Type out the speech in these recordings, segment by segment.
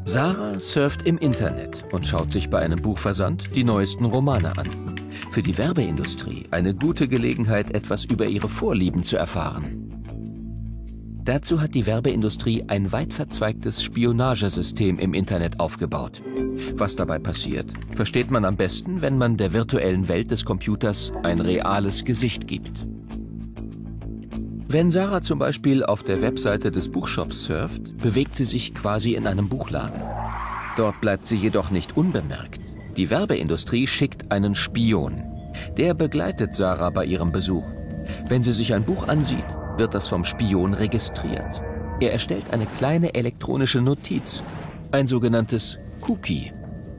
Sarah surft im Internet und schaut sich bei einem Buchversand die neuesten Romane an. Für die Werbeindustrie eine gute Gelegenheit, etwas über ihre Vorlieben zu erfahren. Dazu hat die Werbeindustrie ein weit verzweigtes Spionagesystem im Internet aufgebaut. Was dabei passiert, versteht man am besten, wenn man der virtuellen Welt des Computers ein reales Gesicht gibt. Wenn Sarah zum Beispiel auf der Webseite des Buchshops surft, bewegt sie sich quasi in einem Buchladen. Dort bleibt sie jedoch nicht unbemerkt. Die Werbeindustrie schickt einen Spion. Der begleitet Sarah bei ihrem Besuch. Wenn sie sich ein Buch ansieht, wird das vom Spion registriert. Er erstellt eine kleine elektronische Notiz, ein sogenanntes Cookie.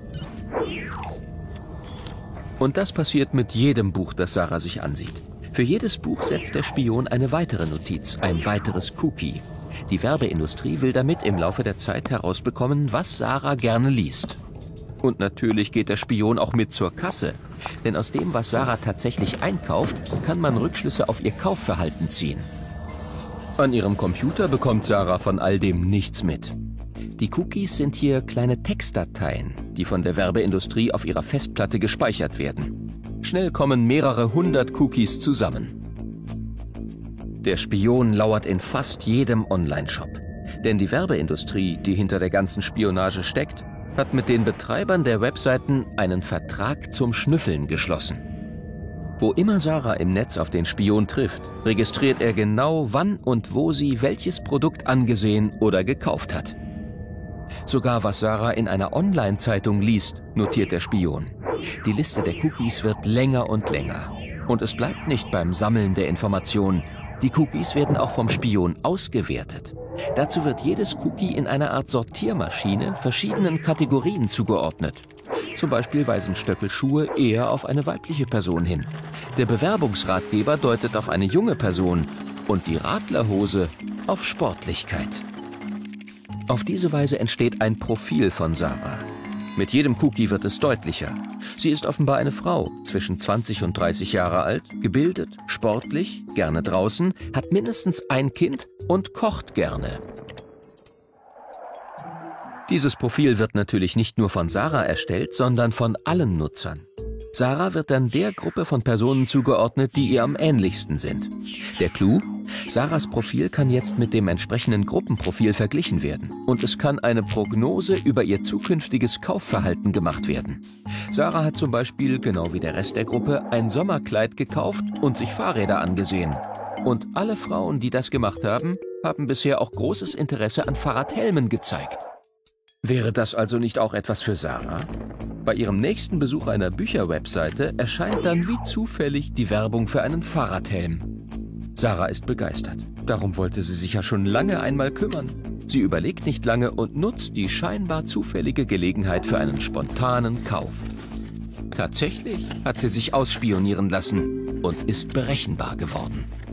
Und das passiert mit jedem Buch, das Sarah sich ansieht. Für jedes Buch setzt der Spion eine weitere Notiz, ein weiteres Cookie. Die Werbeindustrie will damit im Laufe der Zeit herausbekommen, was Sarah gerne liest. Und natürlich geht der Spion auch mit zur Kasse. Denn aus dem, was Sarah tatsächlich einkauft, kann man Rückschlüsse auf ihr Kaufverhalten ziehen. An ihrem Computer bekommt Sarah von all dem nichts mit. Die Cookies sind hier kleine Textdateien, die von der Werbeindustrie auf ihrer Festplatte gespeichert werden. Schnell kommen mehrere hundert Cookies zusammen. Der Spion lauert in fast jedem Online-Shop. Denn die Werbeindustrie, die hinter der ganzen Spionage steckt, hat mit den Betreibern der Webseiten einen Vertrag zum Schnüffeln geschlossen. Wo immer Sarah im Netz auf den Spion trifft, registriert er genau, wann und wo sie welches Produkt angesehen oder gekauft hat. Sogar was Sarah in einer Online-Zeitung liest, notiert der Spion. Die Liste der Cookies wird länger und länger. Und es bleibt nicht beim Sammeln der Informationen. Die Cookies werden auch vom Spion ausgewertet. Dazu wird jedes Cookie in einer Art Sortiermaschine verschiedenen Kategorien zugeordnet. Zum Beispiel weisen Stöckelschuhe eher auf eine weibliche Person hin. Der Bewerbungsratgeber deutet auf eine junge Person und die Radlerhose auf Sportlichkeit. Auf diese Weise entsteht ein Profil von Sarah. Mit jedem Cookie wird es deutlicher. Sie ist offenbar eine Frau, zwischen 20 und 30 Jahre alt, gebildet, sportlich, gerne draußen, hat mindestens ein Kind und kocht gerne. Dieses Profil wird natürlich nicht nur von Sarah erstellt, sondern von allen Nutzern. Sarah wird dann der Gruppe von Personen zugeordnet, die ihr am ähnlichsten sind. Der Clou? Sarahs Profil kann jetzt mit dem entsprechenden Gruppenprofil verglichen werden und es kann eine Prognose über ihr zukünftiges Kaufverhalten gemacht werden. Sarah hat zum Beispiel, genau wie der Rest der Gruppe, ein Sommerkleid gekauft und sich Fahrräder angesehen. Und alle Frauen, die das gemacht haben, haben bisher auch großes Interesse an Fahrradhelmen gezeigt. Wäre das also nicht auch etwas für Sarah? Bei ihrem nächsten Besuch einer Bücherwebseite erscheint dann wie zufällig die Werbung für einen Fahrradhelm. Sarah ist begeistert. Darum wollte sie sich ja schon lange einmal kümmern. Sie überlegt nicht lange und nutzt die scheinbar zufällige Gelegenheit für einen spontanen Kauf. Tatsächlich hat sie sich ausspionieren lassen und ist berechenbar geworden.